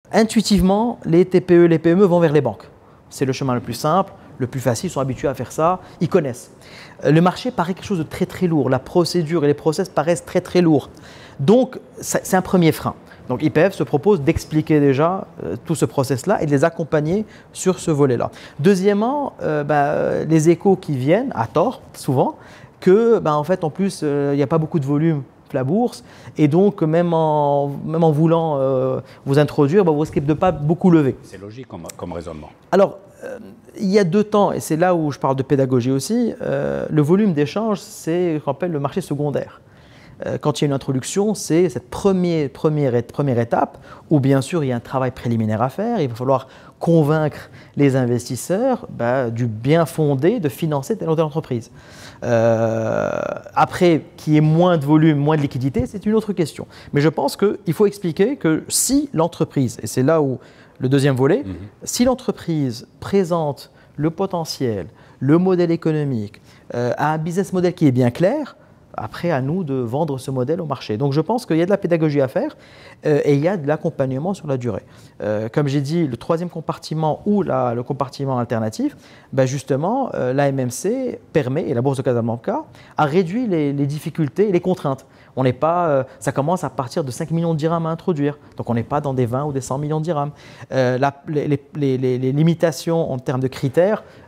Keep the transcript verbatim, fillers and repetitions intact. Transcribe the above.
intuitivement, les T P E, les P M E vont vers les banques. C'est le chemin le plus simple, le plus facile, ils sont habitués à faire ça, ils connaissent. Le marché paraît quelque chose de très très lourd, la procédure et les process paraissent très très lourds. Donc, c'est un premier frein. Donc, I P F se propose d'expliquer déjà euh, tout ce process-là et de les accompagner sur ce volet-là. Deuxièmement, euh, bah, les échos qui viennent, à tort souvent, que bah, en fait, en plus, il euh, n'y a pas beaucoup de volume la bourse et donc même en, même en voulant euh, vous introduire, bah, vous risquez de ne pas beaucoup lever. C'est logique comme, comme raisonnement. Alors, euh, il y a deux temps, et c'est là où je parle de pédagogie aussi, euh, le volume d'échange, c'est ce qu'on appelle le marché secondaire. Euh, quand il y a une introduction, c'est cette première, première, première étape où bien sûr il y a un travail préliminaire à faire, il va falloir convaincre les investisseurs bah, du bien fondé de financer telle ou telle entreprise. Euh, après, qu'il y ait moins de volume, moins de liquidité, c'est une autre question. Mais je pense qu'il faut expliquer que si l'entreprise, et c'est là où le deuxième volet, mmh. si l'entreprise présente le potentiel, le modèle économique, euh, a un business model qui est bien clair, après à nous de vendre ce modèle au marché. Donc je pense qu'il y a de la pédagogie à faire euh, et il y a de l'accompagnement sur la durée. Euh, comme j'ai dit, le troisième compartiment ou la, le compartiment alternatif, ben justement euh, l'A M M C permet, et la Bourse de Casablanca, a réduit les, les difficultés et les contraintes. On n'est pas, euh, ça commence à partir de cinq millions de dirhams à introduire, donc on n'est pas dans des vingt ou des cent millions de dirhams. Euh, la, les, les, les, les limitations en termes de critères